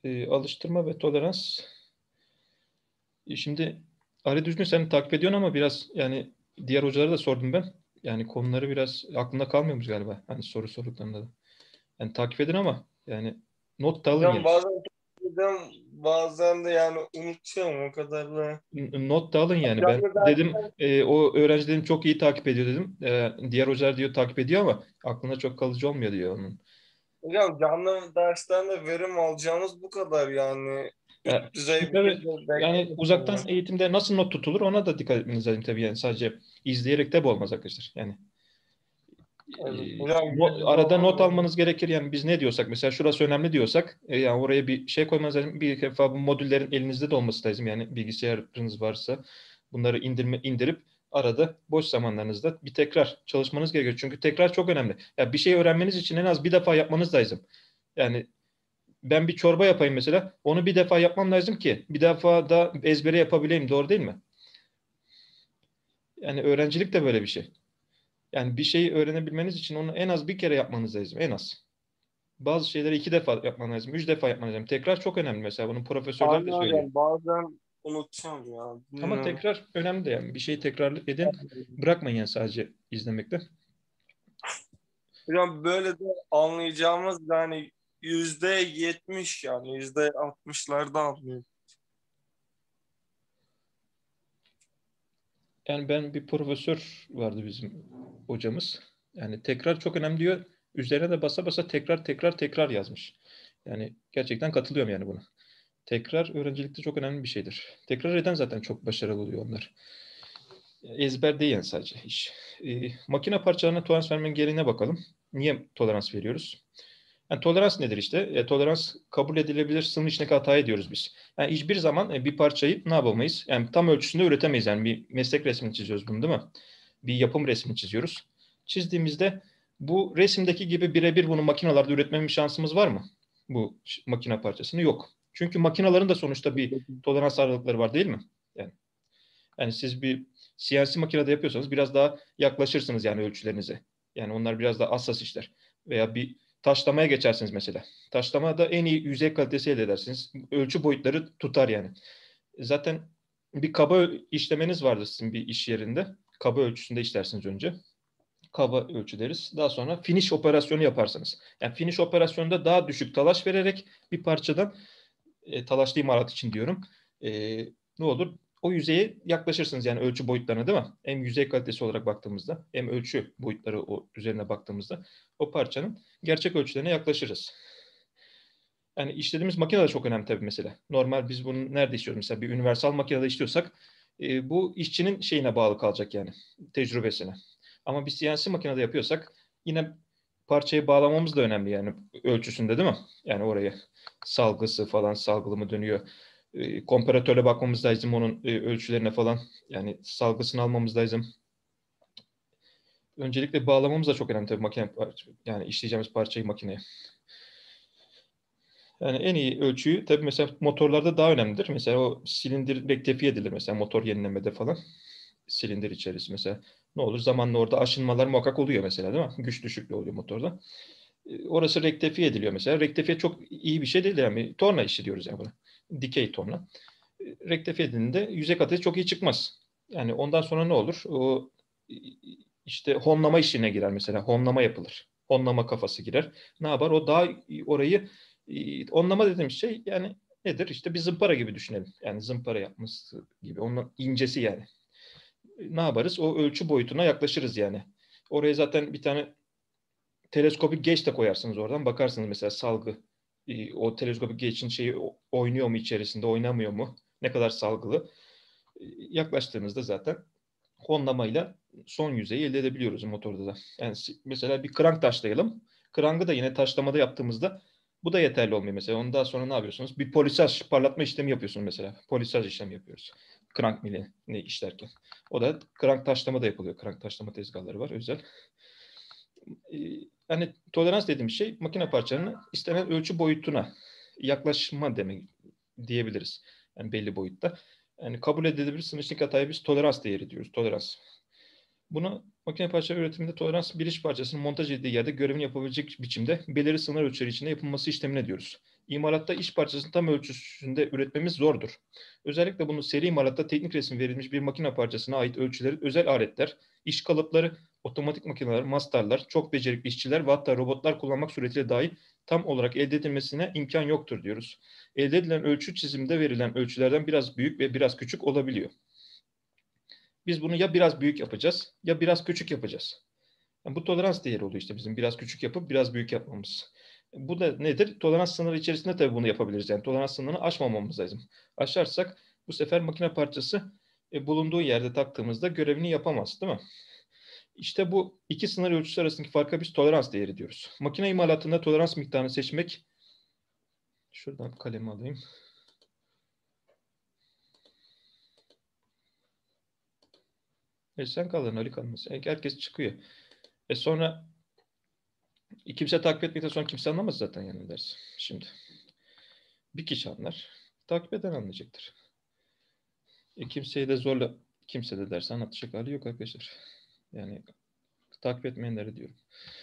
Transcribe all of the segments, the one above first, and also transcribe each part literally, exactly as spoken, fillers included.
e, alıştırma ve tolerans. E, şimdi Ali Düzgün sen takip ediyorsun ama biraz yani diğer hocalara da sordum ben. Yani konuları biraz aklında kalmıyormuş galiba. Hani soru sorduklarında da. Yani takip edin ama yani not da alın Hocam yani. bazen hocam bazen de yani unutuyorum o kadar da. N- Not da alın yani. Ben Canlı dedim dersten e, o öğrencilerim çok iyi takip ediyor dedim. E, diğer hocalar diyor takip ediyor ama aklında çok kalıcı olmuyor diyor onun. hocam canlı dersten de verim alacağımız bu kadar yani. Ya, Üst düzey bir şey tabii de yani beklemesin uzaktan ya. eğitimde nasıl not tutulur ona da dikkat etmeniz lazım tabii yani sadece izleyerek de bu olmaz arkadaşlar. Yani Evet. e, Hocam yüz no- yüze arada not olmaz yani. almanız gerekir yani biz ne diyorsak mesela şurası önemli diyorsak e, yani oraya bir şey koymanız lazım. Bir defa bu modüllerin elinizde de olması lazım yani bilgisayarınız varsa bunları indirme indirip arada boş zamanlarınızda bir tekrar çalışmanız gerekiyor. Çünkü tekrar çok önemli. Ya bir şey öğrenmeniz için en az bir defa yapmanız lazım. Yani ben bir çorba yapayım mesela. Onu bir defa yapmam lazım ki bir defa da ezbere yapabileyim. Doğru değil mi? Yani öğrencilik de böyle bir şey. Yani bir şeyi öğrenebilmeniz için onu en az bir kere yapmanız lazım. En az. Bazı şeyleri iki defa yapman lazım. Üç defa yapman lazım. Tekrar çok önemli mesela. Bunu profesörler de Aynen söylüyor. hocam bazen unutuyorum ya. Ama Bilmiyorum. tekrar önemli de yani. Bir şeyi tekrar edin. Bırakmayın yani sadece izlemekte. Hocam böyle de anlayacağımız yani yüzde yetmiş yani yüzde altmışlarda anlıyor. Yani ben bir profesör vardı bizim hocamız. Yani tekrar çok önemli diyor. Üzerine de basa basa tekrar tekrar tekrar yazmış. Yani gerçekten katılıyorum yani buna. Tekrar öğrencilikte çok önemli bir şeydir. Tekrar eden zaten çok başarılı oluyor onlar. Ezber değil yani sadece iş. E, makine parçalarına tolerans vermenin gereğine bakalım. Niye tolerans veriyoruz? Yani tolerans nedir işte? E, tolerans kabul edilebilir sınır içindeki hataya diyoruz biz. Yani hiçbir zaman e, bir parçayı ne yapamayız? Yani tam ölçüsünde üretemeyiz. Yani bir meslek resmini çiziyoruz bunu değil mi? Bir yapım resmini çiziyoruz. Çizdiğimizde bu resimdeki gibi birebir bunu makinalarda üretmemiz şansımız var mı? Bu makine parçasını yok. Çünkü makinaların da sonuçta bir tolerans aralıkları var değil mi? Yani, yani siz bir C N C makinede yapıyorsanız biraz daha yaklaşırsınız yani ölçülerinize. Yani onlar biraz daha hassas işler. Veya bir taşlamaya geçersiniz mesela. Taşlamada en iyi yüzey kalitesi elde edersiniz. Ölçü boyutları tutar yani. Zaten bir kaba işlemeniz vardır sizin bir iş yerinde. Kaba ölçüsünde işlersiniz önce. Kaba ölçü deriz. Daha sonra finish operasyonu yaparsınız. Yani finish operasyonunda daha düşük talaş vererek bir parçadan e, talaşlı imalat için diyorum. E, ne olur? O yüzeye yaklaşırsınız yani ölçü boyutlarına değil mi? Hem yüzey kalitesi olarak baktığımızda hem ölçü boyutları o üzerine baktığımızda o parçanın gerçek ölçülerine yaklaşırız. Yani işlediğimiz makine de çok önemli tabii mesela. Normal biz bunu nerede işliyoruz? Mesela bir universal makinede işliyorsak e, bu işçinin şeyine bağlı kalacak yani tecrübesine. Ama bir C N C makinede yapıyorsak yine parçayı bağlamamız da önemli yani ölçüsünde değil mi? Yani oraya salgısı falan salgılı mı dönüyor? E, komparatöre bakmamız lazım onun e, ölçülerine falan. Yani salgısını almamız lazım. Öncelikle bağlamamız da çok önemli tabii makine yani işleyeceğimiz parçayı makineye. Yani en iyi ölçüyü tabii mesela motorlarda daha önemlidir. Mesela o silindir rektifiye edilir mesela motor yenilemede falan. Silindir içerisi mesela. Ne olur zamanla orada aşınmalar muhakkak oluyor mesela değil mi? Güç düşüklüğü oluyor motorda. E, Orası rektifiye ediliyor mesela. Rektifiye çok iyi bir şey değil yani. Torna işi diyoruz yani buna. Dikey torna. E, Rektifiye edildiğinde yüzey kalitesi çok iyi çıkmaz. Yani ondan sonra ne olur? O e, işte honlama işine girer mesela. Honlama yapılır. Honlama kafası girer. Ne yapar? O daha orayı e, onlama dediğim şey yani nedir? İşte bir zımpara gibi düşünelim. Yani zımpara yapması gibi. Onun incesi yani. E, Ne yaparız? O ölçü boyutuna yaklaşırız yani. Oraya zaten bir tane teleskopik geç de koyarsınız oradan. Bakarsınız mesela salgı. E, O teleskopik geçin şeyi oynuyor mu içerisinde, oynamıyor mu? Ne kadar salgılı? E, Yaklaştığınızda zaten honlamayla son yüzeyi elde edebiliyoruz motorda da. Yani mesela bir krank taşlayalım. Krankı da yine taşlamada yaptığımızda bu da yeterli olmuyor mesela. Ondan sonra ne yapıyorsunuz? Bir polisaj, parlatma işlemi yapıyorsunuz mesela. Polisaj işlemi yapıyoruz. Krank milini işlerken. O da krank taşlama da yapılıyor. Krank taşlama tezgahları var özel. Ee, Yani tolerans dediğim şey makine parçalarının istenen ölçü boyutuna yaklaşma demek diyebiliriz. Yani belli boyutta. Yani kabul edilebilir sınır içindeki hataya biz tolerans değeri diyoruz. Tolerans. Bunu makine parçaları üretiminde tolerans bir iş parçasının montaj edildiği yerde görevini yapabilecek biçimde belirli sınır ölçüleri içinde yapılması işlemine diyoruz. İmalatta iş parçasının tam ölçüsünde üretmemiz zordur. Özellikle bunu seri imalatta teknik resim verilmiş bir makine parçasına ait ölçüleri, özel aletler, iş kalıpları, otomatik makineler, mastarlar, çok becerikli işçiler ve hatta robotlar kullanmak suretiyle dahi tam olarak elde edilmesine imkan yoktur diyoruz. Elde edilen ölçü çizimde verilen ölçülerden biraz büyük ve biraz küçük olabiliyor. Biz bunu ya biraz büyük yapacağız ya biraz küçük yapacağız. Yani bu tolerans değeri oluyor işte bizim biraz küçük yapıp biraz büyük yapmamız. Bu da nedir? Tolerans sınırı içerisinde tabii bunu yapabiliriz. Yani tolerans sınırını aşmamamız lazım. Aşarsak bu sefer makine parçası e, bulunduğu yerde taktığımızda görevini yapamaz, değil mi? İşte bu iki sınır ölçüsü arasındaki farka biz tolerans değeri diyoruz. Makine imalatında tolerans miktarını seçmek, şuradan kalemi alayım. E sen kaldın Ali kalmaz. E, herkes çıkıyor. E sonra e, kimse takip etmekten sonra kimse anlamaz zaten yani ders. Şimdi bir kişi anlar. Takip eden anlayacaktır. E, kimseyi de zorla kimse de ders anlatacak hali yok arkadaşlar. Yani takip etmeyenlere diyorum.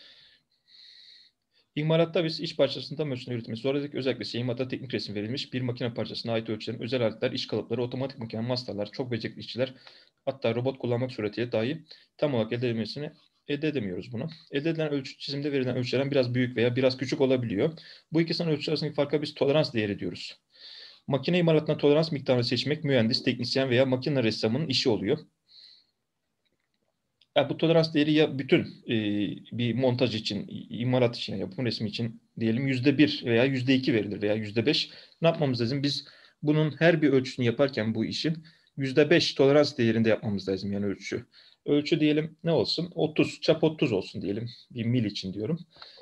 İmalatta biz iş parçasının tam ölçüsünde üretilmesi, sonraki özellikle imalatta teknik resim verilmiş bir makine parçasına ait ölçülerin özel aletler, iş kalıpları, otomatik makine, masterlar, çok becerikli işçiler, hatta robot kullanmak suretiyle dahi tam olarak elde edilmesini elde edemiyoruz bunu. Elde edilen ölçü çizimde verilen ölçülerden biraz büyük veya biraz küçük olabiliyor. Bu iki sınır ölçüsü arasındaki farka biz tolerans değeri diyoruz. Makine imalatına tolerans miktarını seçmek mühendis, teknisyen veya makine ressamının işi oluyor. Ya bu tolerans değeri ya bütün e, bir montaj için, imalat için, yapım resmi için diyelim yüzde bir veya yüzde iki verilir veya yüzde beş. Ne yapmamız lazım? Biz bunun her bir ölçüsünü yaparken bu işin yüzde beş tolerans değerinde yapmamız lazım yani ölçü. Ölçü diyelim ne olsun? otuz, çap otuz olsun diyelim. Bir mil için diyorum.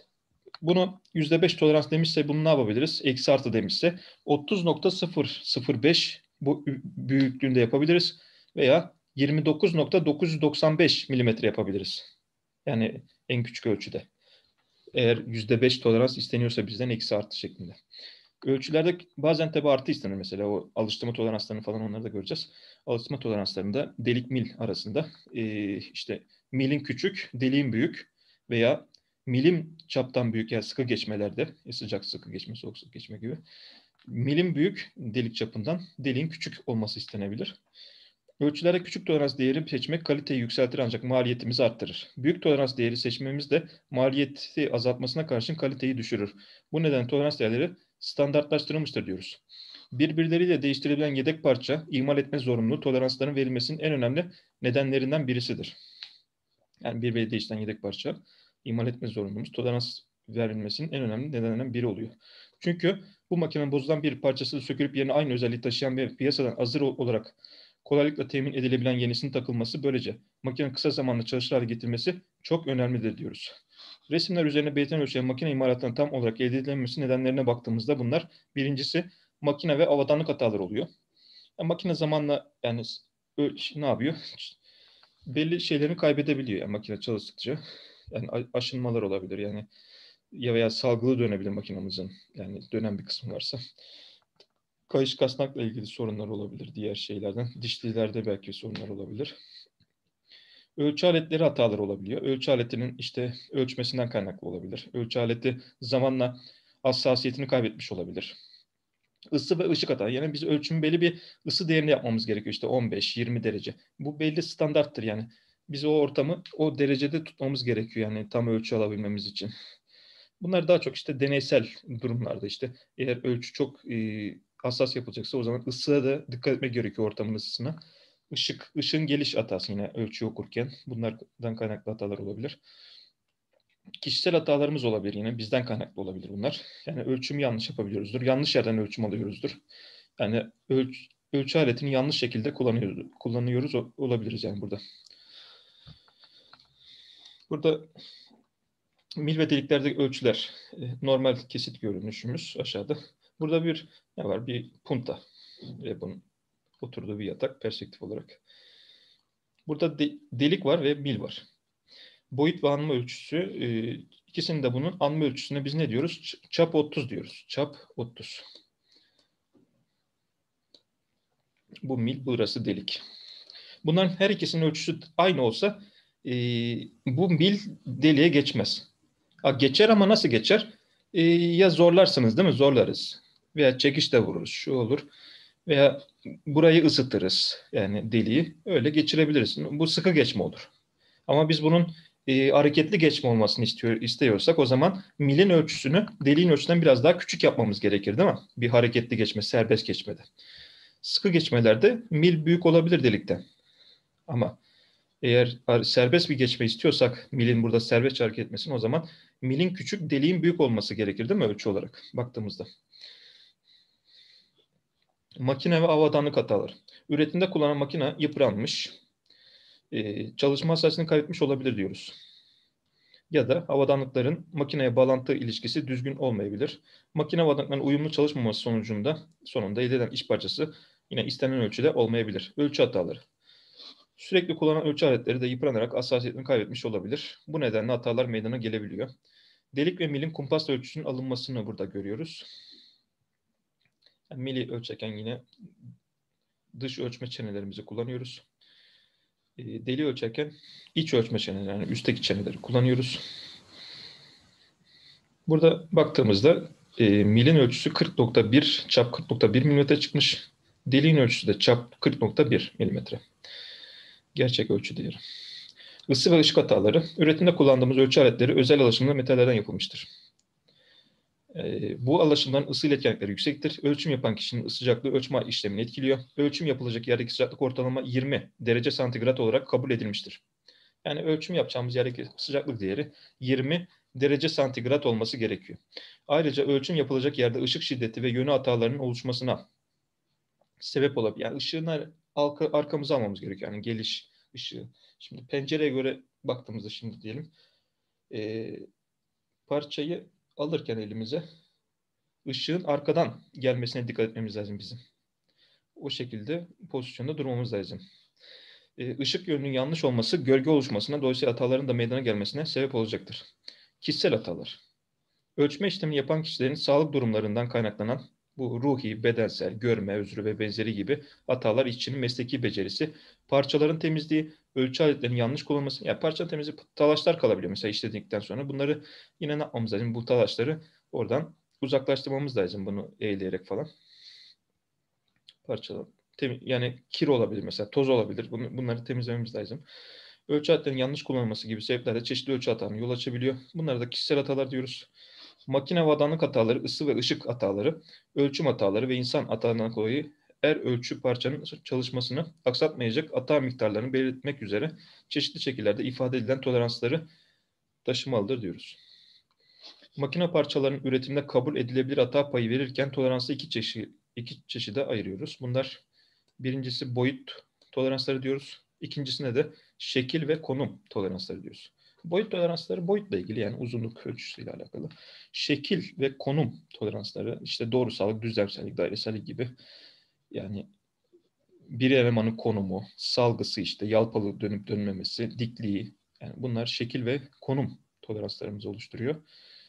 Bunu yüzde beş tolerans demişse bunu ne yapabiliriz? Eksi artı demişse otuz nokta sıfır sıfır beş bu büyüklüğünde yapabiliriz. Veya yirmi dokuz nokta dokuz yüz doksan beş milimetre yapabiliriz. Yani en küçük ölçüde. Eğer yüzde beş tolerans isteniyorsa bizden eksi artı şeklinde. Ölçülerde bazen tabi artı istenir mesela. O alıştırma toleranslarını falan onları da göreceğiz. Alıştırma toleranslarında delik mil arasında e, işte milin küçük, deliğin büyük veya milim çaptan büyük yani sıkı geçmelerde sıcak sıkı geçme, soğuk sıkı geçme gibi milim büyük delik çapından deliğin küçük olması istenebilir. Ölçülerde küçük tolerans değeri seçmek kaliteyi yükseltir ancak maliyetimizi arttırır. Büyük tolerans değeri seçmemiz de maliyeti azaltmasına karşın kaliteyi düşürür. Bu nedenle tolerans değerleri standartlaştırılmıştır diyoruz. Birbirleriyle değiştirilebilen yedek parça, imal etme zorunluluğu toleransların verilmesinin en önemli nedenlerinden birisidir. Yani birbiriyle değişen yedek parça, imal etme zorunluluğumuz tolerans verilmesinin en önemli nedenlerinden biri oluyor. Çünkü bu makinenin bozulan bir parçası sökülüp yerine aynı özelliği taşıyan ve piyasadan hazır olarak kolaylıkla temin edilebilen yenisinin takılması, böylece makinenin kısa zamanda çalışır hale getirmesi çok önemlidir diyoruz. Resimler üzerine belirtilen ölçülerin makine imalatından tam olarak elde edilememesi nedenlerine baktığımızda bunlar birincisi makine ve avadanlık hataları oluyor. Yani makine zamanla yani ne yapıyor? Belli şeylerini kaybedebiliyor yani makine çalıştıkça. Yani aşınmalar olabilir yani ya veya salgılı dönebilir makinamızın yani dönen bir kısmı varsa. Kayış kasnakla ilgili sorunlar olabilir diğer şeylerden. Dişlilerde belki sorunlar olabilir. Ölçü aletleri hataları olabiliyor. Ölçü aletinin işte ölçmesinden kaynaklı olabilir. Ölçü aleti zamanla hassasiyetini kaybetmiş olabilir. Isı ve ışık hata. Yani biz ölçümün belli bir ısı değerini yapmamız gerekiyor. İşte on beş yirmi derece. Bu belli standarttır yani. Biz o ortamı o derecede tutmamız gerekiyor yani tam ölçü alabilmemiz için. Bunlar daha çok işte deneysel durumlarda işte eğer ölçü çok e, hassas yapılacaksa o zaman ısıya da dikkat etmek gerekiyor ortamın ısısına. Işık, ışığın geliş hatası yine ölçü okurken bunlardan kaynaklı hatalar olabilir. Kişisel hatalarımız olabilir yine bizden kaynaklı olabilir bunlar. Yani ölçümü yanlış yapabiliyoruzdur. Yanlış yerden ölçüm alıyoruzdur. Yani ölç, ölçü aletini yanlış şekilde kullanıyoruz, kullanıyoruz olabiliriz yani burada. Burada mil ve deliklerdeki ölçüler normal kesit görünüşümüz aşağıda. Burada bir ne var? Bir punta. Ve bunun oturduğu bir yatak perspektif olarak. Burada de, delik var ve mil var. Boyut ve anma ölçüsü e, ikisinin de bunun anma ölçüsüne biz ne diyoruz? Çap otuz diyoruz. Çap otuz. Bu mil, burası delik. Bunların her ikisinin ölçüsü aynı olsa e, bu mil deliğe geçmez. Ha, geçer ama nasıl geçer? E, ya zorlarsınız değil mi? Zorlarız. Veya çekişte vururuz. Şu olur. Veya burayı ısıtırız. Yani deliği. Öyle geçirebiliriz. Bu sıkı geçme olur. Ama biz bunun e, hareketli geçme olmasını istiyor, istiyorsak o zaman milin ölçüsünü deliğin ölçüsünden biraz daha küçük yapmamız gerekir değil mi? Bir hareketli geçme, serbest geçmede. Sıkı geçmelerde mil büyük olabilir delikten. Ama eğer serbest bir geçme istiyorsak milin burada serbest hareket etmesini o zaman milin küçük deliğin büyük olması gerekir değil mi ölçü olarak baktığımızda. Makine ve avadanlık hataları. Üretimde kullanılan makine yıpranmış, e, çalışma hassasiyetini kaybetmiş olabilir diyoruz. Ya da havadanlıkların makineye bağlantı ilişkisi düzgün olmayabilir. Makine havadanlıkların uyumlu çalışmaması sonucunda sonunda elde edilen iş parçası yine istenen ölçüde olmayabilir. Ölçü hataları. Sürekli kullanılan ölçü aletleri de yıpranarak hassasiyetini kaybetmiş olabilir. Bu nedenle hatalar meydana gelebiliyor. Delik ve milin kumpas ölçüsünün alınmasını burada görüyoruz. Yani mili ölçerken yine dış ölçme çenelerimizi kullanıyoruz. E, deliği ölçerken iç ölçme çeneleri yani üstteki çeneleri kullanıyoruz. Burada baktığımızda e, milin ölçüsü kırk nokta bir, çap kırk nokta bir milimetre çıkmış. Deliğin ölçüsü de çap kırk nokta bir milimetre. Gerçek ölçü değeri. Isı ve ışık hataları. Üretimde kullandığımız ölçü aletleri özel alaşımlı metallerden yapılmıştır. E, bu alaşımların ısı iletkenlikleri yüksektir. Ölçüm yapan kişinin ısı sıcaklığı ölçme işlemini etkiliyor. Ölçüm yapılacak yerdeki sıcaklık ortalama yirmi derece santigrat olarak kabul edilmiştir. Yani ölçüm yapacağımız yerdeki sıcaklık değeri yirmi derece santigrat olması gerekiyor. Ayrıca ölçüm yapılacak yerde ışık şiddeti ve yönü hatalarının oluşmasına sebep olabilir. Yani ışığını arka, arkamıza almamız gerekiyor. Yani geliş ışığı. Şimdi pencereye göre baktığımızda şimdi diyelim e, parçayı alırken elimize ışığın arkadan gelmesine dikkat etmemiz lazım bizim. O şekilde pozisyonda durmamız lazım. Işık yönünün yanlış olması gölge oluşmasına, dolayısıyla hataların da meydana gelmesine sebep olacaktır. Kişisel hatalar. Ölçme işlemini yapan kişilerin sağlık durumlarından kaynaklanan bu ruhi, bedensel, görme, özrü ve benzeri gibi hatalar işçinin mesleki becerisi, parçaların temizliği, ölçü aletlerinin yanlış kullanılması, yani parça temizliği talaşlar kalabiliyor mesela işledikten sonra. Bunları yine ne yapmamız lazım? Bu talaşları oradan uzaklaştırmamız lazım bunu eğleyerek falan. Parçalar. Yani kir olabilir mesela, toz olabilir. Bunları temizlememiz lazım. Ölçü aletlerinin yanlış kullanılması gibi sebeplerle çeşitli ölçü hatalarına yol açabiliyor. Bunlara da kişisel hatalar diyoruz. Makine vadanlık hataları, ısı ve ışık hataları, ölçüm hataları ve insan hatalarından dolayı her ölçü parçanın çalışmasını aksatmayacak hata miktarlarını belirtmek üzere çeşitli şekillerde ifade edilen toleransları taşımalıdır diyoruz. Makine parçalarının üretiminde kabul edilebilir hata payı verirken toleransı iki çeşit iki çeşide ayırıyoruz. Bunlar birincisi boyut toleransları diyoruz. İkincisine de şekil ve konum toleransları diyoruz. Boyut toleransları boyutla ilgili yani uzunluk ölçüsüyle alakalı. Şekil ve konum toleransları işte doğrusallık, düzlemsellik, dairesellik gibi yani bir elemanın konumu, salgısı işte yalpalı dönüp dönmemesi, dikliği yani bunlar şekil ve konum toleranslarımızı oluşturuyor.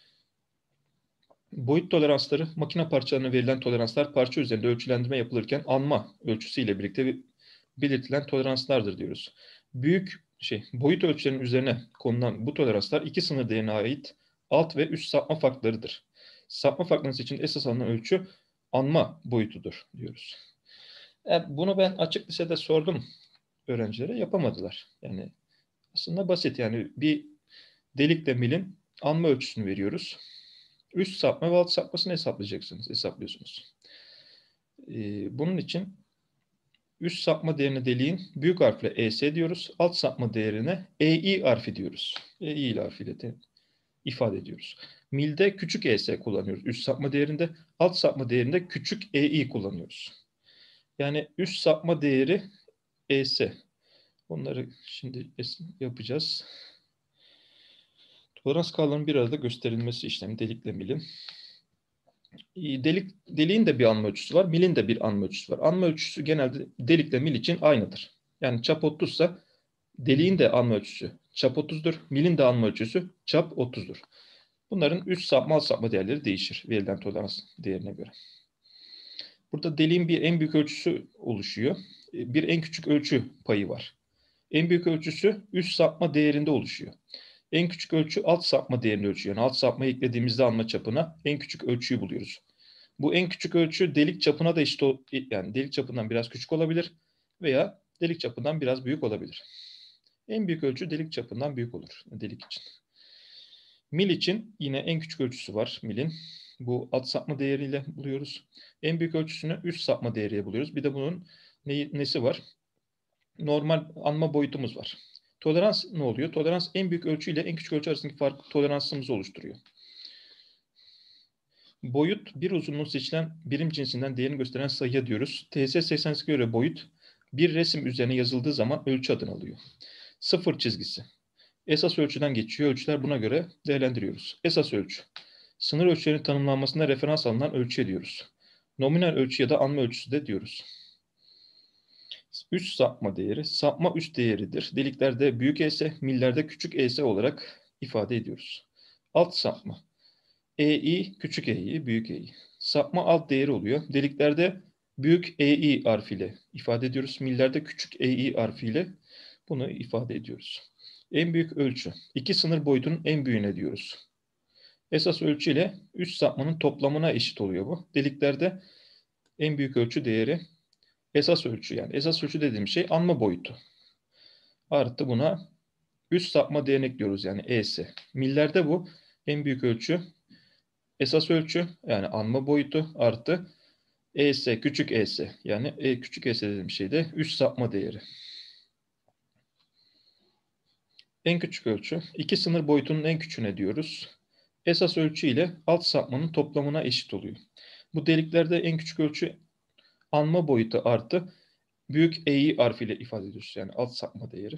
Boyut toleransları, makine parçalarına verilen toleranslar parça üzerinde ölçülendirme yapılırken anma ölçüsüyle birlikte belirtilen toleranslardır diyoruz. Büyük şey, boyut ölçülerinin üzerine konulan bu toleranslar iki sınır değerine ait alt ve üst sapma farklarıdır. Sapma farkları için esas alınan ölçü anma boyutudur diyoruz. Yani bunu ben açık lisede sordum öğrencilere, yapamadılar. Yani aslında basit yani bir delikle milin anma ölçüsünü veriyoruz. Üst sapma ve alt sapmasını hesaplayacaksınız, hesaplıyorsunuz. Ee, bunun için üst sapma değerine deliğin büyük harfle E S diyoruz. Alt sapma değerine E I harfi diyoruz. E I harfiyle de ifade ediyoruz. Milde küçük E S kullanıyoruz. Üst sapma değerinde, alt sapma değerinde küçük E I kullanıyoruz. Yani üst sapma değeri E S. Onları şimdi yapacağız. Tolerans skalalarının bir arada gösterilmesi işlemi delikle milin. Delik, deliğin de bir anma ölçüsü var, milin de bir anma ölçüsü var. Anma ölçüsü genelde delikle mil için aynıdır. Yani çap otuzsa deliğin de anma ölçüsü çap otuzdur, milin de anma ölçüsü çap otuzdur. Bunların üst sapma alt sapma değerleri değişir verilen tolerans değerine göre. Burada deliğin bir en büyük ölçüsü oluşuyor. Bir en küçük ölçü payı var. En büyük ölçüsü üst sapma değerinde oluşuyor. En küçük ölçü alt sapma değerini ölçüyor. Yani alt sapmayı eklediğimizde alma çapına en küçük ölçüyü buluyoruz. Bu en küçük ölçü delik çapına da eşit, yani delik çapından biraz küçük olabilir veya delik çapından biraz büyük olabilir. En büyük ölçü delik çapından büyük olur delik için. Mil için yine en küçük ölçüsü var milin. Bu alt sapma değeriyle buluyoruz. En büyük ölçüsünü üst sapma değeriyle buluyoruz. Bir de bunun ne, nesi var? Normal anma boyutumuz var. Tolerans ne oluyor? Tolerans en büyük ölçü ile en küçük ölçü arasındaki fark toleransımızı oluşturuyor. Boyut bir uzunluğun seçilen birim cinsinden değerini gösteren sayıya diyoruz. T S seksen sekize göre boyut bir resim üzerine yazıldığı zaman ölçü adını alıyor. Sıfır çizgisi. Esas ölçüden geçiyor. Ölçüler buna göre değerlendiriyoruz. Esas ölçü. Sınır ölçülerinin tanımlanmasında referans alınan ölçü diyoruz. Nominal ölçü ya da anma ölçüsü de diyoruz. Üst sapma değeri, sapma üst değeridir. Deliklerde büyük E S, millerde küçük E S olarak ifade ediyoruz. Alt sapma. Ei, küçük Ei, büyük Ei. Sapma alt değeri oluyor. Deliklerde büyük Ei harfiyle ifade ediyoruz. Millerde küçük Ei harfiyle bunu ifade ediyoruz. En büyük ölçü. İki sınır boyutunun en büyüğüne diyoruz. Esas ölçü ile üst sapmanın toplamına eşit oluyor bu. Deliklerde en büyük ölçü değeri esas ölçü, yani esas ölçü dediğim şey anma boyutu. Artı buna üst sapma değerini ekliyoruz, yani E S. Millerde bu en büyük ölçü esas ölçü, yani anma boyutu artı E S küçük E S, yani E küçük E S dediğim şey de üst sapma değeri. En küçük ölçü iki sınır boyutunun en küçüğüne diyoruz. Esas ölçü ile alt sapmanın toplamına eşit oluyor. Bu deliklerde en küçük ölçü anma boyutu artı büyük E'yi harfiyle ifade ediyoruz. Yani alt sapma değeri.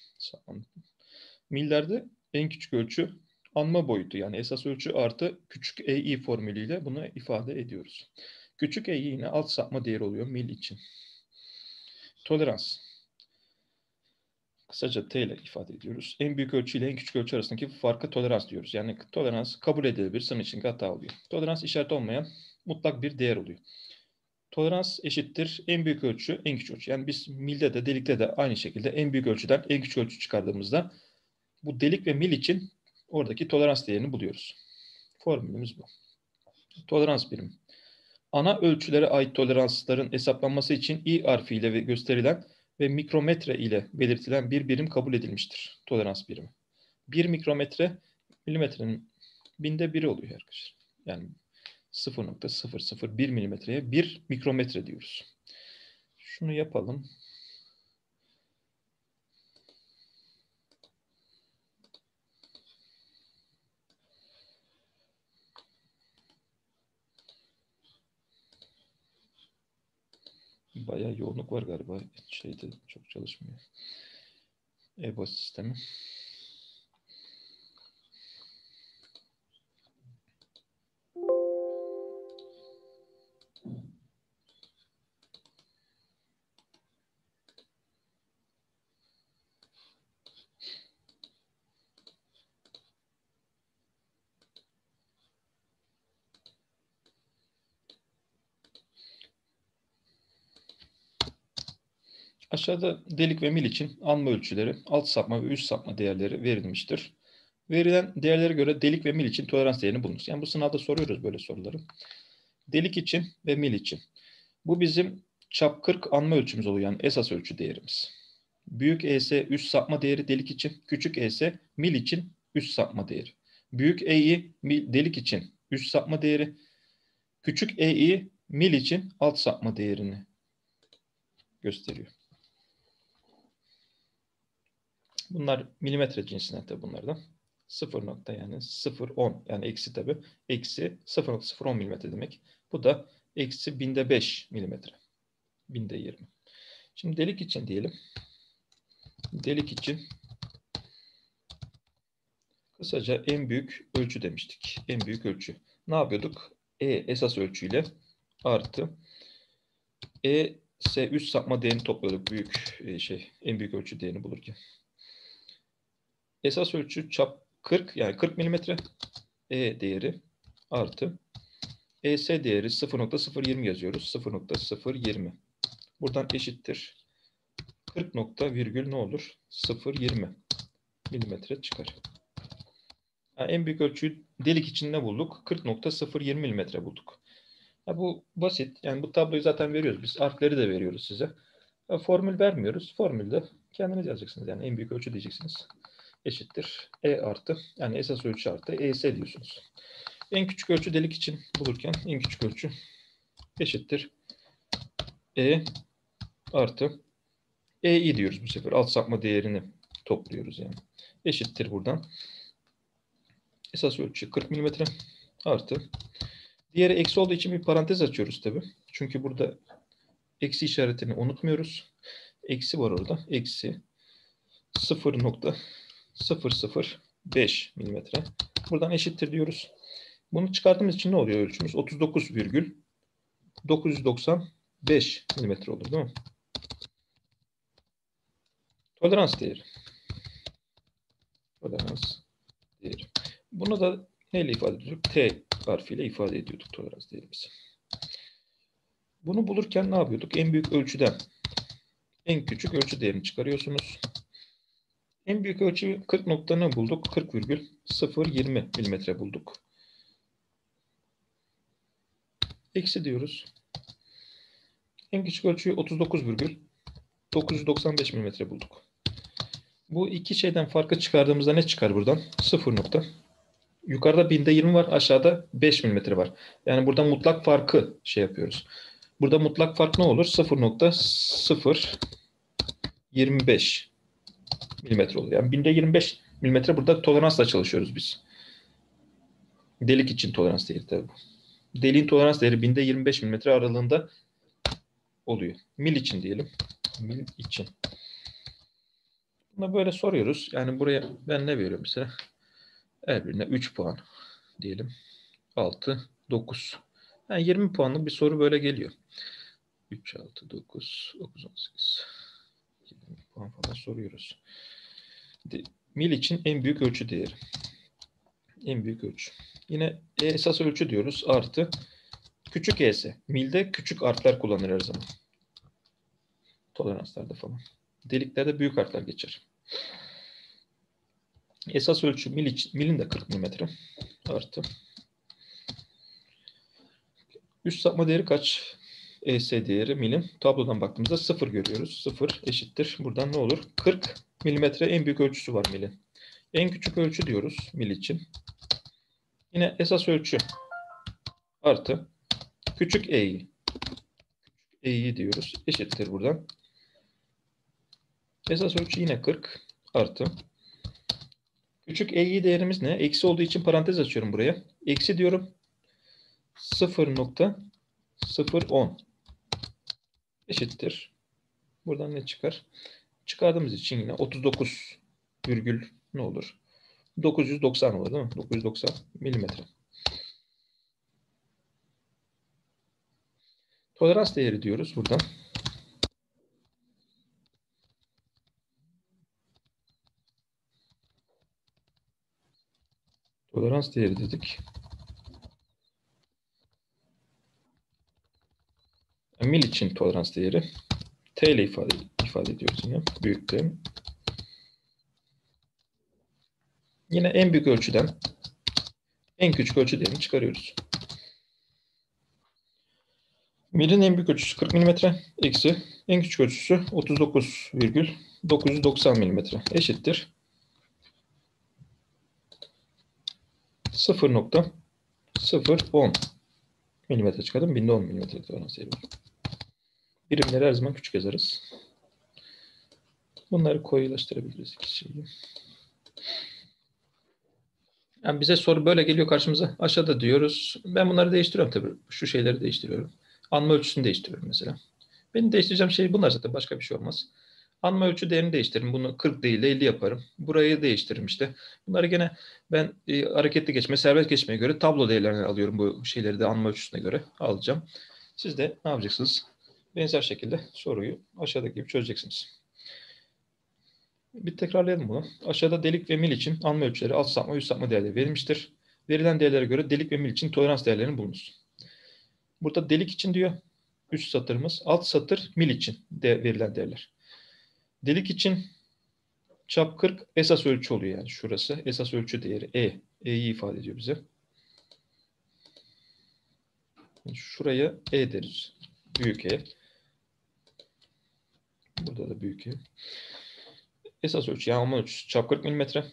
Millerde en küçük ölçü anma boyutu, yani esas ölçü artı küçük E'yi formülüyle bunu ifade ediyoruz. Küçük E'yi yine alt sapma değeri oluyor mil için. Tolerans. Kısaca T ile ifade ediyoruz. En büyük ölçü ile en küçük ölçü arasındaki farka tolerans diyoruz. Yani tolerans kabul edilebilir, sınır içindeki hata oluyor. Tolerans işareti olmayan mutlak bir değer oluyor. Tolerans eşittir en büyük ölçü, en küçük ölçü. Yani biz milde de delikte de aynı şekilde en büyük ölçüden en küçük ölçü çıkardığımızda bu delik ve mil için oradaki tolerans değerini buluyoruz. Formülümüz bu. Tolerans birimi. Ana ölçülere ait toleransların hesaplanması için I harfiyle gösterilen ve mikrometre ile belirtilen bir birim kabul edilmiştir. Tolerans birimi. Bir mikrometre milimetrenin binde biri oluyor arkadaşlar. Yani sıfır nokta sıfır sıfır bir milimetreye bir mikrometre diyoruz. Şunu yapalım. Bayağı yoğunluk var galiba. Şeyde çok çalışmıyor. E B O sistemi. Aşağıda delik ve mil için anma ölçüleri, alt sapma ve üst sapma değerleri verilmiştir. Verilen değerlere göre delik ve mil için tolerans değerini bulunuz. Yani bu sınavda soruyoruz böyle soruları. Delik için ve mil için. Bu bizim çap kırk anma ölçümüz oluyor, yani esas ölçü değerimiz. Büyük E S üst sapma değeri delik için, küçük E S mil için üst sapma değeri. Büyük E'yi delik için üst sapma değeri, küçük E'yi mil için alt sapma değerini gösteriyor. Bunlar milimetre cinsinden tabi bunlardan. sıfır nokta yani sıfır nokta on yani eksi tabi. Eksi sıfır nokta sıfır on milimetre demek. Bu da eksi binde beş milimetre. Binde yirmi. Şimdi delik için diyelim. Delik için kısaca en büyük ölçü demiştik. En büyük ölçü. Ne yapıyorduk? E esas ölçüyle artı E S üst sapma değerini topluyorduk. Büyük şey en büyük ölçü değerini bulurken. Esas ölçü çap kırk yani kırk milimetre. E değeri artı E S değeri sıfır nokta sıfır yirmi yazıyoruz. sıfır nokta sıfır yirmi. Buradan eşittir. kırk nokta virgül ne olur? sıfır nokta yirmi milimetre çıkar. Yani en büyük ölçüyü delik için ne bulduk? kırk nokta sıfır yirmi milimetre bulduk. Ya bu basit. Yani bu tabloyu zaten veriyoruz. Biz harfleri de veriyoruz size. Ya formül vermiyoruz. Formülde kendiniz yazacaksınız. Yani en büyük ölçü diyeceksiniz. Eşittir. E artı. Yani esas ölçü artı. E S diyorsunuz. En küçük ölçü delik için bulurken en küçük ölçü eşittir. E artı. E'yi diyoruz bu sefer. Alt sapma değerini topluyoruz yani. Eşittir buradan. Esas ölçü kırk milimetre artı. Diğeri eksi olduğu için bir parantez açıyoruz tabi. Çünkü burada eksi işaretini unutmuyoruz. Eksi var orada. Eksi sıfır nokta sıfır sıfır beş milimetre. Buradan eşittir diyoruz. Bunu çıkardığımız için ne oluyor ölçümüz? otuz dokuz virgül dokuz yüz doksan beş milimetre olur değil mi? Tolerans değeri. Tolerans değeri. Bunu da neyle ifade ediyorduk? T harfiyle ifade ediyorduk tolerans değerimizi. Bunu bulurken ne yapıyorduk? En büyük ölçüden en küçük ölçü değerini çıkarıyorsunuz. En büyük ölçü kırk nokta ne bulduk? kırk virgül sıfır yirmi milimetre bulduk. Eksi diyoruz. En küçük ölçüyü otuz dokuz virgül dokuz yüz doksan beş milimetre bulduk. Bu iki şeyden farkı çıkardığımızda ne çıkar buradan? sıfır nokta. Yukarıda binde yirmi var, aşağıda beş milimetre var. Yani burada mutlak farkı şey yapıyoruz. Burada mutlak fark ne olur? sıfır nokta sıfır yirmi beş milimetre olur. Yani binde yirmi beş milimetre burada toleransla çalışıyoruz biz. Delik için tolerans değeri tabii bu. Deliğin tolerans değeri binde yirmi beş milimetre aralığında oluyor. Mil için diyelim. Mil için. Buna böyle soruyoruz. Yani buraya ben ne veriyorum mesela? Her birine üç puan diyelim. altı, dokuz. Yani yirmi puanlık bir soru böyle geliyor. üç, altı, dokuz, dokuz, on sekiz. yirmi puan falan soruyoruz. Mil için en büyük ölçü değeri. En büyük ölçü. Yine esas ölçü diyoruz. Artı küçük E S. Milde küçük harfler kullanır her zaman. Toleranslarda falan. Deliklerde büyük harfler geçer. Esas ölçü mil için, milin de kırk milimetre. Artı. Üst sapma değeri kaç? E S değeri milin. Tablodan baktığımızda sıfır görüyoruz. sıfır eşittir. Buradan ne olur? kırk milimetre en büyük ölçüsü var milin. En küçük ölçü diyoruz mil için. Yine esas ölçü artı küçük E'yi. E'yi diyoruz. Eşittir buradan. Esas ölçü yine kırk artı. Küçük E'yi değerimiz ne? Eksi olduğu için parantez açıyorum buraya. Eksi diyorum. sıfır nokta sıfır on eşittir. Buradan ne çıkar? Çıkardığımız için yine otuz dokuz virgül ne olur? dokuz yüz doksan olur değil mi? dokuz yüz doksan milimetre. Tolerans değeri diyoruz buradan. Tolerans değeri dedik. Mil için tolerans değeri. T ile ifade, ifade ediyoruz yine. Büyük T. Yine en büyük ölçüden en küçük ölçü değerini çıkarıyoruz. Milin en büyük ölçüsü kırk milimetre. Eksi en küçük ölçüsü otuz dokuz virgül dokuz yüz doksan milimetre. Eşittir. sıfır nokta sıfır on milimetre çıkardım. Binde on milimetre tolerans değeri. Birimleri her zaman küçük yazarız. Bunları koyulaştırabiliriz. İki şeyi. Yani bize soru böyle geliyor karşımıza. Aşağıda diyoruz. Ben bunları değiştiriyorum tabii. Şu şeyleri değiştiriyorum. Anma ölçüsünü değiştiriyorum mesela. Benim değiştireceğim şey bunlar zaten. Başka bir şey olmaz. Anma ölçü değerini değiştiririm. Bunu kırk değil de elli yaparım. Burayı değiştiririm işte. Bunları gene ben e, hareketli geçme, serbest geçmeye göre tablo değerlerini alıyorum. Bu şeyleri de anma ölçüsüne göre alacağım. Siz de ne yapacaksınız? Benzer şekilde soruyu aşağıdaki gibi çözeceksiniz. Bir tekrarlayalım bunu. Aşağıda delik ve mil için anma ölçüleri, alt sapma, üst sapma değerleri verilmiştir. Verilen değerlere göre delik ve mil için tolerans değerlerini bulunuz. Burada delik için diyor üst satırımız, alt satır mil için de verilen değerler. Delik için çap kırk esas ölçü oluyor yani şurası. Esas ölçü değeri E E'yi ifade ediyor bize. Şuraya E deriz. Büyük E. Burada da büyük E. Esas ölçü yani alma ölçüsü çap kırk milimetre.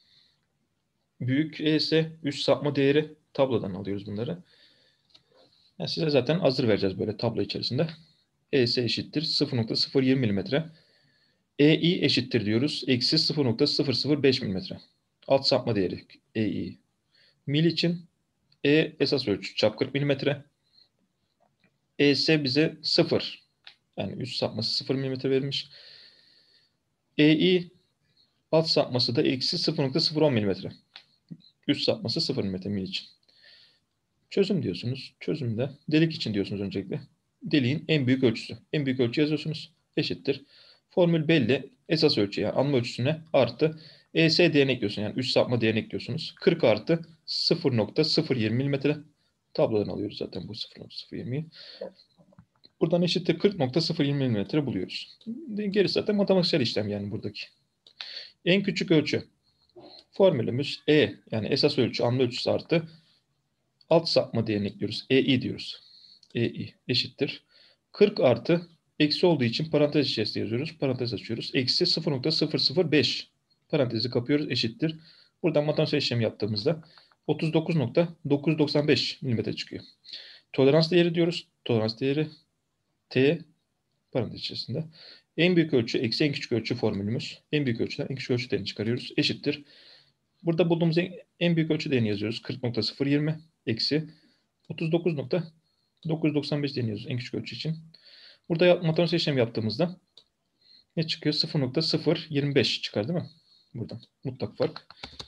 Büyük E ise üst sapma değeri, tablodan alıyoruz bunları. Yani size zaten hazır vereceğiz böyle tablo içerisinde. E S eşittir sıfır nokta sıfır yirmi milimetre. E I eşittir diyoruz. Eksi sıfır nokta sıfır sıfır beş milimetre. Alt sapma değeri E I. Mil için E esas ölçü çap kırk milimetre. E S bize sıfır. Yani üst sapması sıfır milimetre verilmiş. E I alt sapması da eksi sıfır nokta sıfır on milimetre. Üst sapması sıfır milimetre mil için. Çözüm diyorsunuz. Çözümde delik için diyorsunuz öncelikle. Deliğin en büyük ölçüsü. En büyük ölçü yazıyorsunuz. Eşittir. Formül belli. Esas ölçü yani alma ölçüsüne artı E S değerini ekliyorsun. Yani üst sapma değerini ekliyorsunuz. kırk artı sıfır nokta sıfır yirmi milimetre. Tablodan alıyoruz zaten bu sıfır nokta sıfır yirmiyi. Buradan eşittir kırk nokta sıfır yirmi milimetre buluyoruz. Gerisi zaten matematiksel işlem yani buradaki. En küçük ölçü. Formülümüz E yani esas ölçü alma ölçüsü artı alt sapma değerini ekliyoruz. E I diyoruz. E I eşittir. kırk artı eksi olduğu için parantez içerisinde yazıyoruz. Parantez açıyoruz. Eksi sıfır nokta sıfır sıfır beş. Parantezi kapıyoruz. Eşittir. Buradan matematiksel işlemi yaptığımızda otuz dokuz nokta dokuz yüz doksan beş milimetre çıkıyor. Tolerans değeri diyoruz. Tolerans değeri T parantez içerisinde. En büyük ölçü eksi en küçük ölçü formülümüz. En büyük ölçüden en küçük ölçü değerini çıkarıyoruz. Eşittir. Burada bulduğumuz en, en büyük ölçü değerini yazıyoruz. kırk nokta sıfır yirmi eksi otuz dokuz nokta dokuz yüz doksan beş deniyoruz en küçük ölçü için. Burada matematiksel işlem yaptığımızda ne çıkıyor? sıfır nokta sıfır yirmi beş çıkar değil mi? Buradan mutlak fark.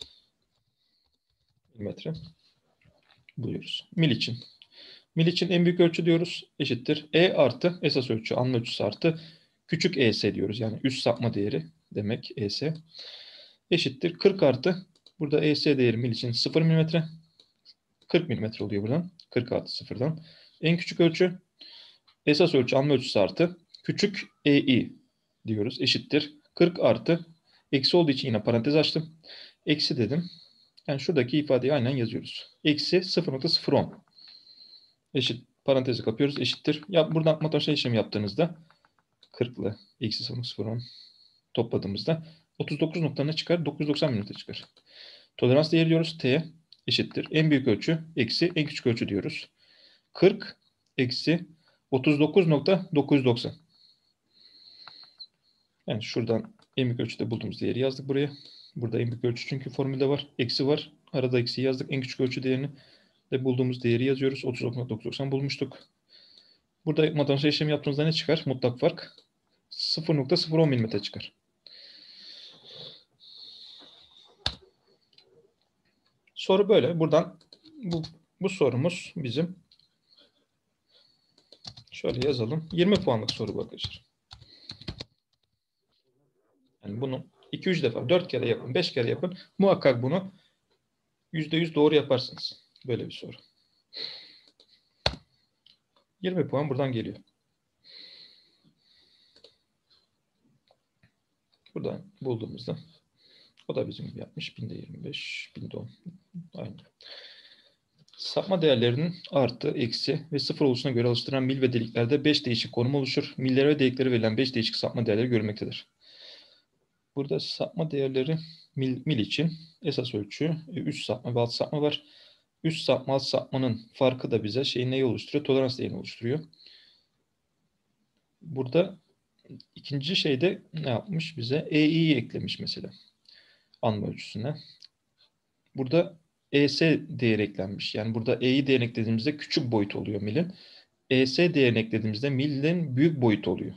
Milimetre buluyoruz. Mil için. Mil için en büyük ölçü diyoruz. Eşittir. E artı esas ölçü, alma ölçüsü artı küçük E S diyoruz. Yani üst sapma değeri demek E S. Eşittir. kırk artı burada E S değeri mil için sıfır milimetre. kırk milimetre oluyor buradan. kırk artı sıfırdan. En küçük ölçü esas ölçü alma ölçüsü artı küçük E I diyoruz. Eşittir. kırk artı eksi olduğu için yine parantez açtım. Eksi dedim. Yani şuradaki ifadeyi aynen yazıyoruz. Eksi sıfır nokta sıfır on. Eşit. Parantezi kapıyoruz. Eşittir. Ya buradan matematiksel işlemi yaptığınızda kırk ile eksi sıfır nokta sıfır on topladığımızda otuz dokuz nokta ne çıkar? dokuz yüz doksan milimetre çıkar. Tolerans değeri diyoruz. T eşittir. En büyük ölçü eksi en küçük ölçü diyoruz. kırk eksi otuz dokuz nokta dokuz yüz doksan. Yani şuradan en büyük ölçüde bulduğumuz değeri yazdık buraya. Burada en büyük ölçü çünkü formülde var. Eksi var. Arada eksi yazdık. En küçük ölçü değerini de bulduğumuz değeri yazıyoruz. otuz dokuz nokta dokuz yüz doksan bulmuştuk. Burada matematiksel işlemi yaptığımızda ne çıkar? Mutlak fark sıfır nokta sıfır on milimetre çıkar. Soru böyle. Buradan bu, bu sorumuz bizim şöyle yazalım. yirmi puanlık soru bu arkadaşlar. Yani bunu iki üç defa, dört kere yapın, beş kere yapın. Muhakkak bunu yüzde yüz doğru yaparsınız. Böyle bir soru. yirmi puan buradan geliyor. Buradan bulduğumuzda o da bizim gibi yapmış. Binde yirmi beş, binde on. Aynı. Sapma değerlerinin artı, eksi ve sıfır oluşuna göre alıştıran mil ve deliklerde beş değişik konum oluşur. Millere ve deliklere verilen beş değişik sapma değerleri görülmektedir. Burada sapma değerleri mil, mil için esas ölçü üst sapma ve alt sapma var. Üst sapma alt sapmanın farkı da bize şeyin neyi oluşturuyor? Tolerans değerini oluşturuyor. Burada ikinci şeyde ne yapmış bize? E I'yi eklemiş mesela. Alma ölçüsüne. Burada E S değeri eklenmiş. Yani burada E'yi değerini eklediğimizde küçük boyut oluyor milin. E S değerini eklediğimizde milin büyük boyut oluyor.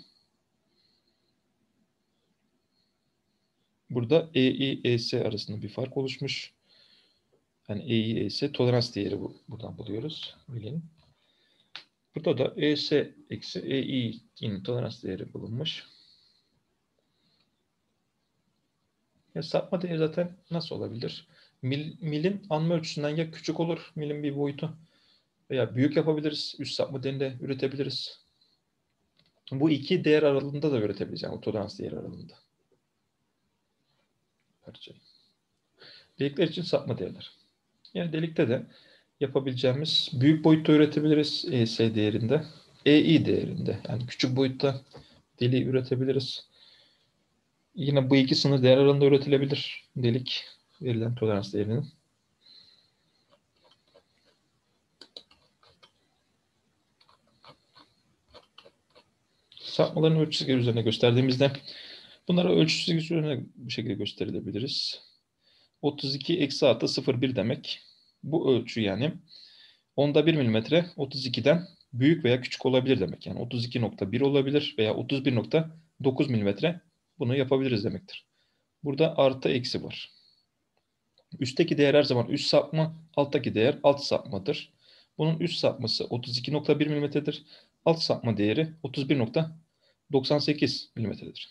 Burada E I, E S arasında bir fark oluşmuş. Yani E I, E S tolerans değeri bu, buradan buluyoruz milin. Burada da E S eksi E I'nin tolerans değeri bulunmuş. Ya sapma değeri zaten nasıl olabilir? Mil, milin alma ölçüsünden ya küçük olur milin bir boyutu veya büyük yapabiliriz. Üst sapma değerini de üretebiliriz. Bu iki değer aralığında da üretebiliriz. Yani o tolerans değeri aralığında. Parçayı. Delikler için sapma değerler. Yani delikte de yapabileceğimiz büyük boyutta üretebiliriz E S değerinde. E I değerinde. Yani küçük boyutta deliği üretebiliriz. Yine bu iki sınır değer aralığında üretilebilir delik verilen tolerans değerinin. Sapmaların ölçü çizgileri üzerine gösterdiğimizde bunları ölçü çizgisi üzerine bu şekilde gösterebiliriz. otuz iki eksi artı sıfır virgül bir demek. Bu ölçü yani onda bir milimetre otuz ikiden büyük veya küçük olabilir demek. Yani otuz iki nokta bir olabilir veya otuz bir nokta dokuz milimetre bunu yapabiliriz demektir. Burada artı eksi var. Üstteki değer her zaman üst sapma, alttaki değer alt sapmadır. Bunun üst sapması otuz iki nokta bir milimetredir. Alt sapma değeri otuz bir nokta doksan sekiz milimetredir.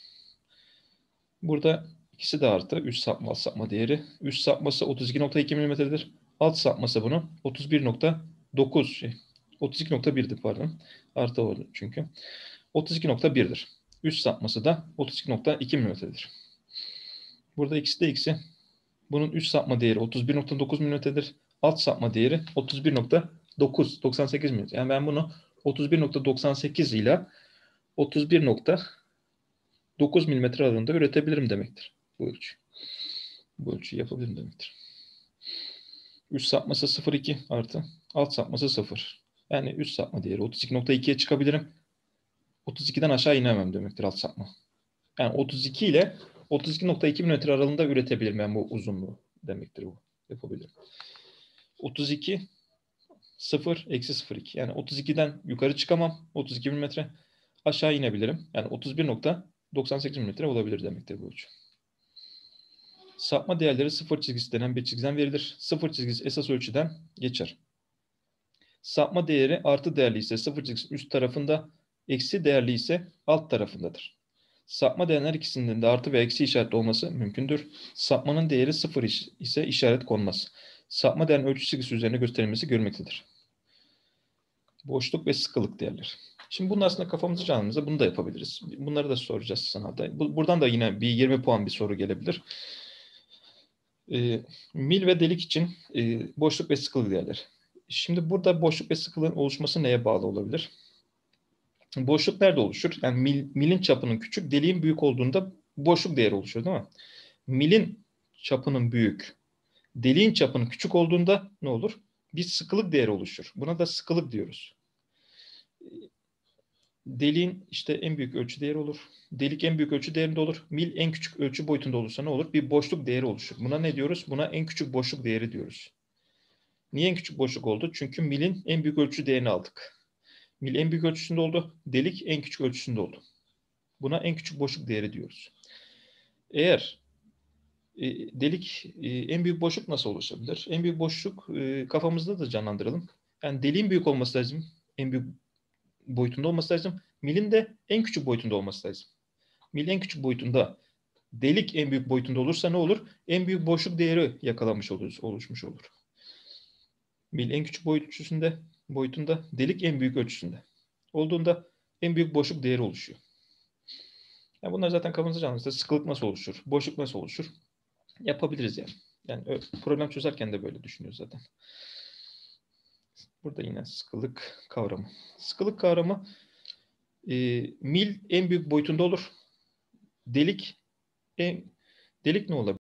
Burada ikisi de artı. Üst sapma, alt sapma değeri. Üst sapması otuz iki nokta iki milimetredir. Alt sapması bunun otuz bir nokta dokuz şey. otuz iki nokta bir'di pardon. Artı oldu çünkü. otuz iki nokta bir'dir. Üst sapması da otuz iki nokta iki milimetredir. Burada ikisi de ikisi. Bunun üst sapma değeri otuz bir nokta dokuz milimetredir. Alt sapma değeri otuz bir nokta dokuz, doksan sekiz milimetre. Yani ben bunu otuz bir nokta doksan sekiz ile otuz bir nokta dokuz milimetre aralığında üretebilirim demektir bu ölçü. Bu ölçüyü yapabilirim demektir. Üst sapması sıfır virgül iki artı alt sapması sıfır. Yani üst sapma değeri otuz iki nokta iki'ye çıkabilirim. otuz iki'den aşağı inemem demektir alt sapma. Yani otuz iki ile otuz iki nokta iki milimetre aralığında üretebilirim yani bu uzunluğu demektir bu. Yapabilirim. otuz iki sıfır eksi sıfır virgül iki. Yani otuz iki'den yukarı çıkamam. otuz iki milimetre. Aşağı inebilirim. Yani otuz bir nokta doksan sekiz milimetre olabilir demektir bu ölçü. Sapma değerleri sıfır çizgisi denen bir çizgiden verilir. Sıfır çizgisi esas ölçüden geçer. Sapma değeri artı değerli ise sıfır çizgisi üst tarafında, eksi değerli ise alt tarafındadır. Sapma değerler ikisinin de artı ve eksi işaretli olması mümkündür. Sapmanın değeri sıfır ise işaret konmaz. Sapma değerinin ölçü çizgisi üzerine gösterilmesi görülmektedir. Boşluk ve sıkılık değerleri. Şimdi bunun aslında kafamızı canımıza bunu da yapabiliriz. Bunları da soracağız sınavda. Buradan da yine bir yirmi puan bir soru gelebilir. E, mil ve delik için e, boşluk ve sıkılık değerleri. Şimdi burada boşluk ve sıkılığın oluşması neye bağlı olabilir? Boşluk nerede oluşur? Yani mil, milin çapının küçük, deliğin büyük olduğunda boşluk değeri oluşur değil mi? Milin çapının büyük, deliğin çapının küçük olduğunda ne olur? Bir sıkılık değeri oluşur. Buna da sıkılık diyoruz. Deliğin işte en büyük ölçü değeri olur. Delik en büyük ölçü değerinde olur. Mil en küçük ölçü boyutunda olursa ne olur? Bir boşluk değeri oluşur. Buna ne diyoruz? Buna en küçük boşluk değeri diyoruz. Niye en küçük boşluk oldu? Çünkü milin en büyük ölçü değerini aldık. Mil en büyük ölçüsünde oldu. Delik en küçük ölçüsünde oldu. Buna en küçük boşluk değeri diyoruz. Eğer e, delik e, en büyük boşluk nasıl oluşabilir? En büyük boşluk e, kafamızda da canlandıralım. Yani deliğin büyük olması lazım. En büyük boyutunda olması lazım. Milin de en küçük boyutunda olması lazım. Mil en küçük boyutunda, delik en büyük boyutunda olursa ne olur? En büyük boşluk değeri yakalanmış olur, oluşmuş olur. Mil en küçük boyutunda, boyutunda, delik en büyük ölçüsünde olduğunda en büyük boşluk değeri oluşuyor. Yani bunlar zaten kafamızda canlanırsa sıkılık nasıl oluşur, boşluk nasıl oluşur yapabiliriz yani. Yani problem çözerken de böyle düşünüyoruz zaten. Burada yine sıkılık kavramı. Sıkılık kavramı e, mil en büyük boyutunda olur. Delik en delik ne olabilir?